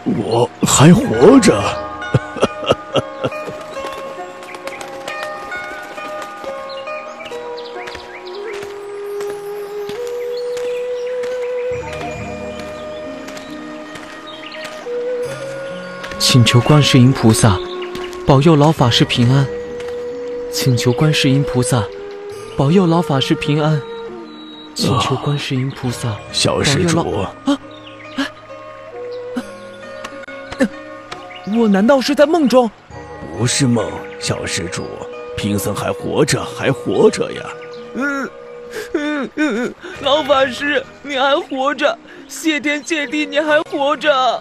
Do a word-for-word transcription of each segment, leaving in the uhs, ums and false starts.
我还活着。 请求观世音菩萨保佑老法师平安。请求观世音菩萨保佑老法师平安。请求观世音菩萨、啊、 小施主啊啊啊！我难道是在梦中？ 不是梦，小施主，贫僧还活着，还活着呀！ 嗯嗯嗯，老法师，你还活着！谢天谢地，你还活着！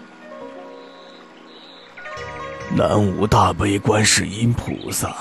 南无大悲观世音菩萨。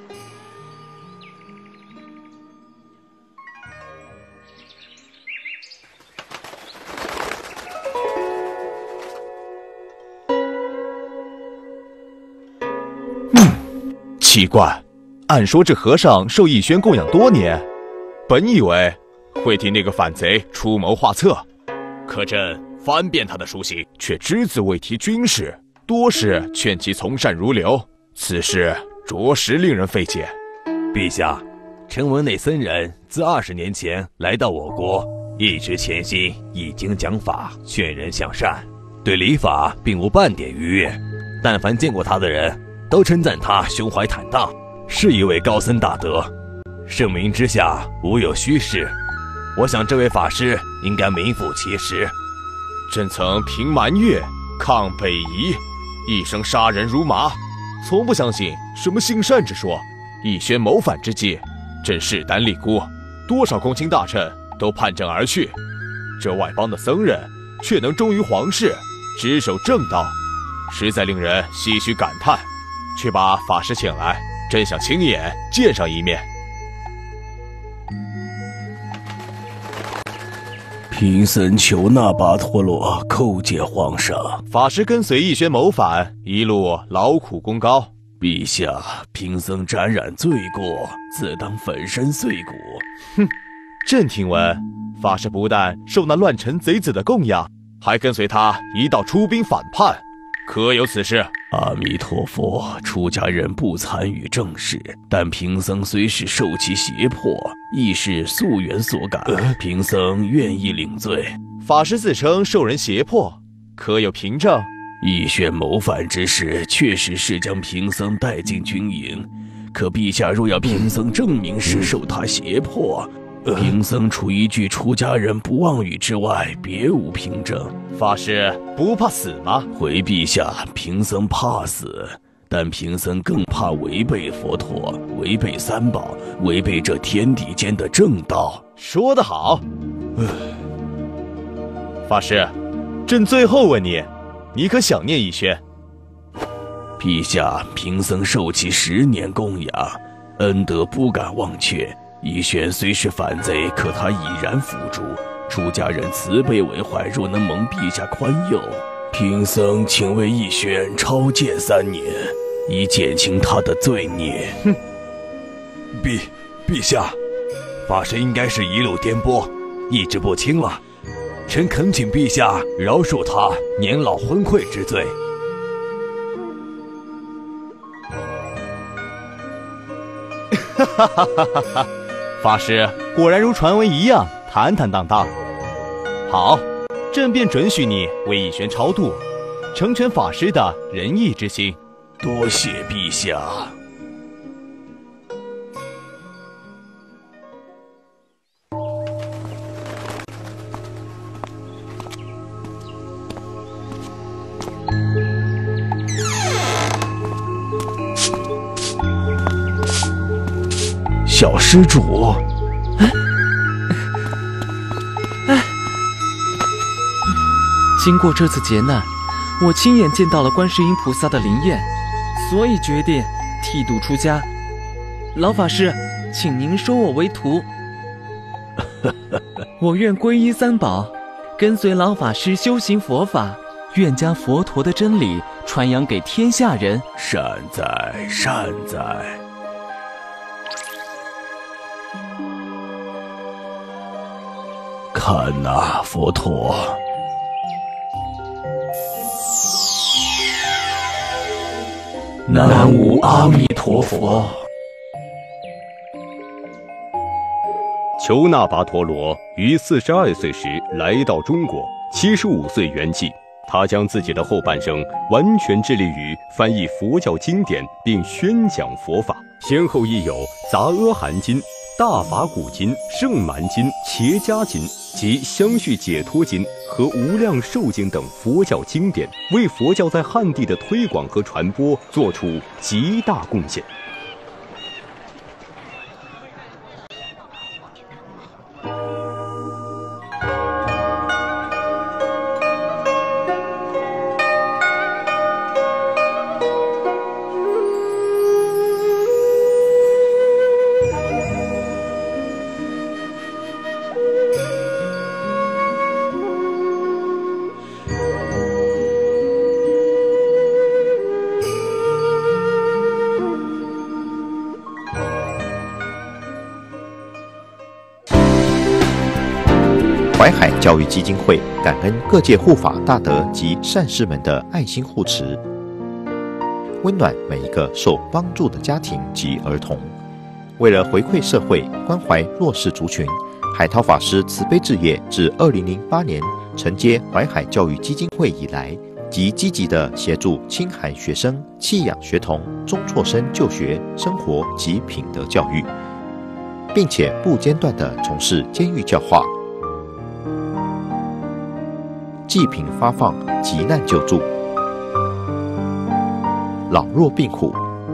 嗯，奇怪，按说这和尚受逸轩供养多年，本以为会替那个反贼出谋划策，可朕翻遍他的书信，却只字未提军事。多是劝其从善如流，此事着实令人费解。 陛下，臣闻那僧人自二十年前来到我国，一直潜心译经讲法，劝人向善，对礼法并无半点逾越。但凡见过他的人，都称赞他胸怀坦荡，是一位高僧大德。盛名之下无有虚事，我想这位法师应该名副其实。 朕曾平蛮越，抗北夷，一生杀人如麻，从不相信什么行善之说。逸轩谋反之际，朕势单力孤，多少公卿大臣都叛朕而去，这外邦的僧人却能忠于皇室，只守正道，实在令人唏嘘感叹。却把法师请来，朕想亲眼见上一面。 贫僧求那跋陀罗叩见皇上。 法师跟随逸轩谋反，一路劳苦功高。 陛下，贫僧沾染罪过，自当粉身碎骨。 哼，朕听闻法师不但受那乱臣贼子的供养，还跟随他一道出兵反叛，可有此事？ 阿弥陀佛，出家人不参与政事，但贫僧虽是受其胁迫，亦是夙缘所感，呃、贫僧愿意领罪。 法师自称受人胁迫，可有凭证？ 逸轩谋反之事确实是将贫僧带进军营，可陛下若要贫僧证明是受他胁迫，呃、贫僧除一句出家人不妄语之外，别无凭证。 法师不怕死吗？ 回陛下，贫僧怕死，但贫僧更怕违背佛陀，违背三宝，违背这天地间的正道。 说得好。法师，朕最后问你，你可想念逸轩？ 陛下，贫僧受其十年供养，恩德不敢忘却。逸轩虽是反贼，可他已然伏诛。出家人慈悲为怀，若能蒙陛下宽宥，贫僧请为逸轩超荐三年，以减轻他的罪孽。 哼， 陛陛下，法师应该是一路颠簸，意志不清了。臣恳请陛下饶恕他年老昏聩之罪。 哈哈哈哈哈！法师果然如传闻一样坦坦荡荡。好，朕便准许你为逸轩超度，成全法师的仁义之心。 多谢陛下。小施主， 哎，哎，经过这次劫难，我亲眼见到了观世音菩萨的灵验，所以决定剃度出家。老法师，请您收我为徒。我愿皈依三宝，跟随老法师修行佛法，愿将佛陀的真理传扬给天下人。 善哉善哉。看哪，佛陀， 南无阿弥陀佛。 求那跋陀罗于四十二岁时来到中国，七十五岁圆寂。他将自己的后半生完全致力于翻译佛教经典并宣讲佛法，先后译有《杂阿含经》、《大法鼓经》、《圣蛮经》、《伽迦经》及《相续解脱经》和《无量寿经》等佛教经典，为佛教在汉地的推广和传播做出极大贡献。 淮海教育基金会感恩各界护法大德及善士们的爱心护持，温暖每一个受帮助的家庭及儿童。为了回馈社会、关怀弱势族群，海涛法师慈悲置业自二零零八年承接淮海教育基金会以来，即积极地协助清寒学生、弃养学童、中辍生就学、生活及品德教育，并且不间断地从事监狱教化、济贫发放、急难救助、老弱病苦、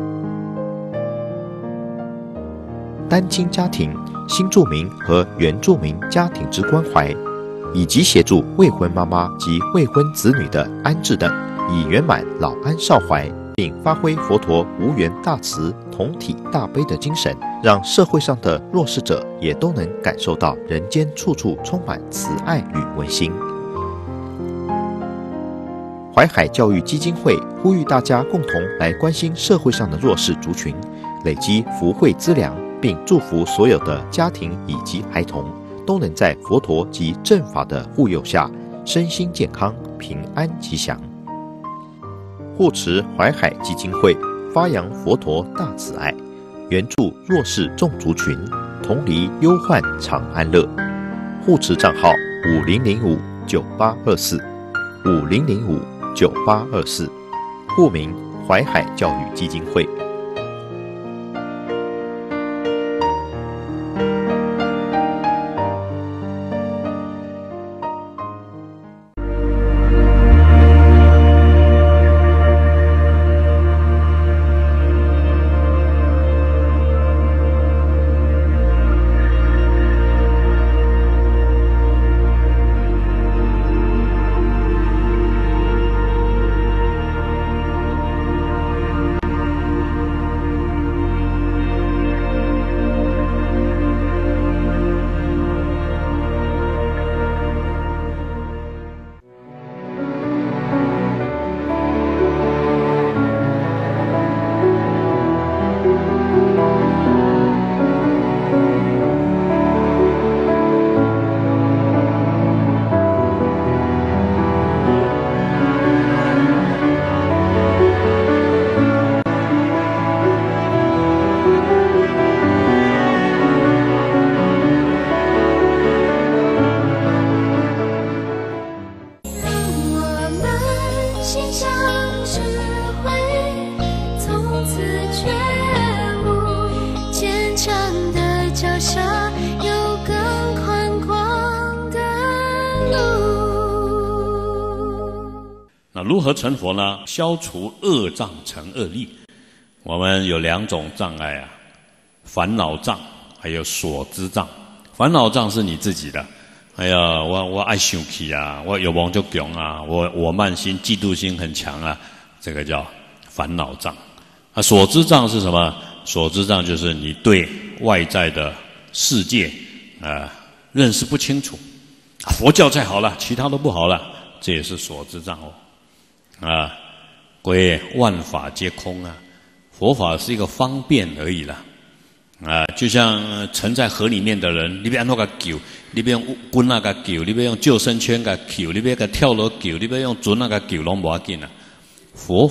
单亲家庭、新住民和原住民家庭之关怀，以及协助未婚妈妈及未婚子女的安置等，以圆满老安少怀，并发挥佛陀无缘大慈、同体大悲的精神，让社会上的弱势者也都能感受到人间处处充满慈爱与温馨。淮海教育基金会呼吁大家共同来关心社会上的弱势族群，累积福慧资粮，并祝福所有的家庭以及孩童都能在佛陀及正法的护佑下，身心健康、平安吉祥。护持淮海基金会，发扬佛陀大慈爱，援助弱势众族群，同离忧患常安乐。护持账号五零零五九八二四五零零五九八二四，户名淮海教育基金会。 那如何成佛呢？消除恶障成恶力。我们有两种障碍啊，烦恼障还有所知障。烦恼障是你自己的，哎呀，我我爱生气啊，我有望就强啊，我我慢心、嫉妒心很强啊，这个叫烦恼障。啊，所知障是什么？所知障就是你对外在的世界啊、呃、认识不清楚。佛教再好了，其他都不好了，这也是所知障哦。啊，归万法皆空啊，佛法是一个方便而已啦。啊，就像沉在河里面的人，你要用那个救，你要用棍那个救，你要用救生圈个救，你要个跳楼救，你要用船那个救，拢无要紧啊。佛法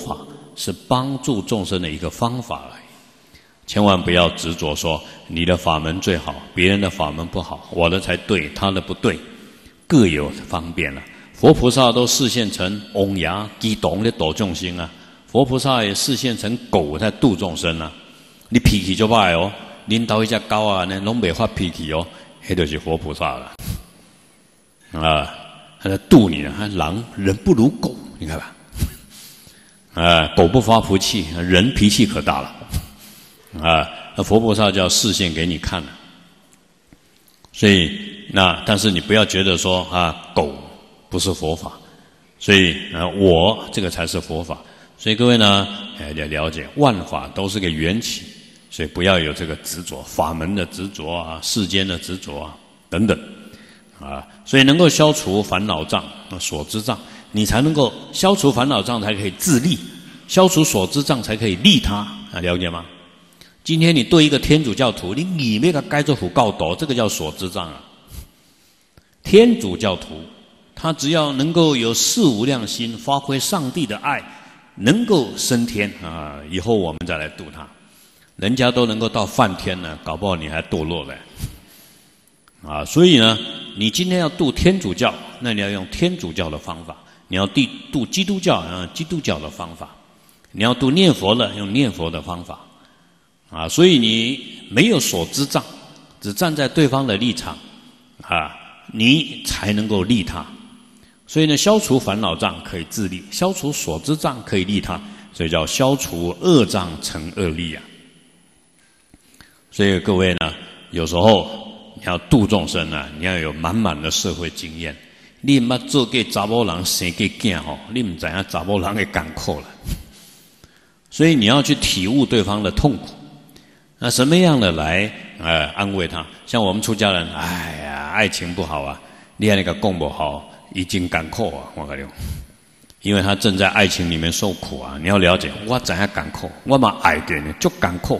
是帮助众生的一个方法而已。千万不要执着说你的法门最好，别人的法门不好，我的才对，他的不对，各有方便了。佛菩萨都示现成翁牙鸡董的度众生啊，佛菩萨也示现成狗在度众生啊。你脾气就坏哦，领导一只狗啊，呢拢袂发脾气哦，那就是佛菩萨了啊。他在度你呢，狼人不如狗，你看吧，啊，狗不发脾气，人脾气可大了，啊，那佛菩萨就要示现给你看了。所以那但是你不要觉得说啊，狗不是佛法，所以啊，我这个才是佛法。所以各位呢，哎，要了解万法都是个缘起，所以不要有这个执着，法门的执着啊，世间的执着啊，等等。啊，所以能够消除烦恼障、所知障，你才能够消除烦恼障，才可以自利；消除所知障，才可以利他。啊，了解吗？今天你对一个天主教徒，你里面的该做虎告斗，这个叫所知障啊。天主教徒，他只要能够有四无量心，发挥上帝的爱，能够升天啊，以后我们再来度他。人家都能够到梵天了，搞不好你还堕落了。啊，所以呢，你今天要度天主教，那你要用天主教的方法；你要度度基督教，用基督教的方法；你要度念佛的，用念佛的方法。啊，所以你没有所知障，只站在对方的立场，啊，你才能够利他。所以呢，消除烦恼障可以自利，消除所知障可以利他，所以叫消除恶障成恶利啊。所以各位呢，有时候你要度众生啊，你要有满满的社会经验。你毋捌做过查某人生过囝吼，你唔知影查某人的艰苦了。所以你要去体悟对方的痛苦。那什么样的来呃安慰他？像我们出家人，哎呀，爱情不好啊，你看那个讲不好，已经艰苦啊，我跟你讲，因为他正在爱情里面受苦啊。你要了解，我怎样艰苦，我嘛爱的呢，足艰苦。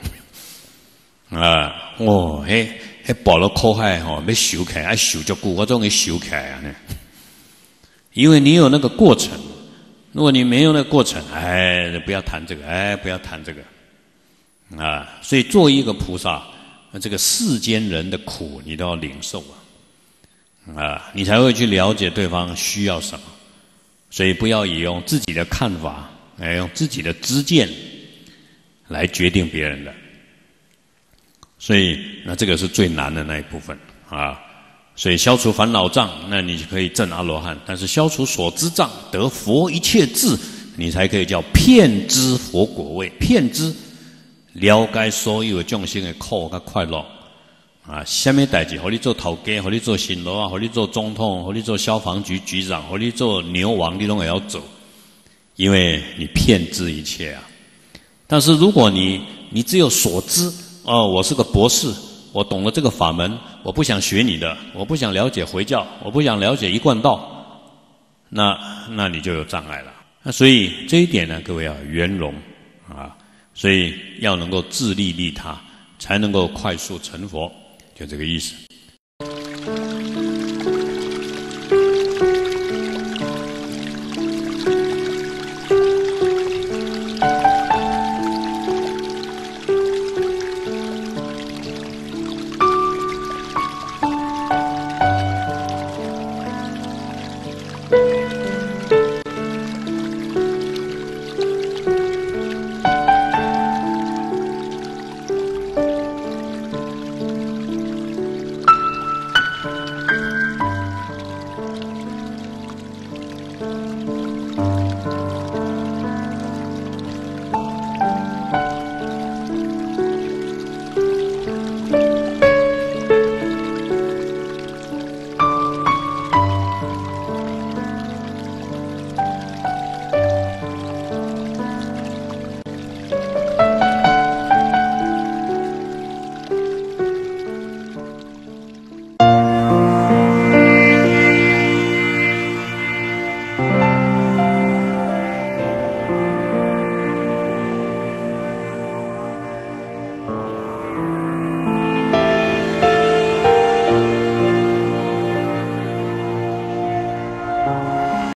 啊，哦，迄迄bỏ了苦海吼，要受起来，爱受足久，我总给受起来啊呢。因为你有那个过程，如果你没有那个过程，哎，不要谈这个，哎，不要谈这个。啊，所以做一个菩萨，这个世间人的苦你都要领受啊，啊，你才会去了解对方需要什么。所以不要以用自己的看法，哎，用自己的知见来决定别人的。所以那这个是最难的那一部分啊。所以消除烦恼障，那你可以证阿罗汉；但是消除所知障，得佛一切智，你才可以叫遍知佛果位，遍知。了解所有众生的苦和快乐啊！什么代志？和你做头家，和你做新郎啊，和你做总统，和你做消防局局长，和你做牛王，你都也要走，因为你遍知一切啊。但是如果你你只有所知哦，我是个博士，我懂了这个法门，我不想学你的，我不想了解回教，我不想了解一贯道，那那你就有障碍了。那所以这一点呢，各位要圆融啊。所以要能够自利利他，才能够快速成佛，就这个意思。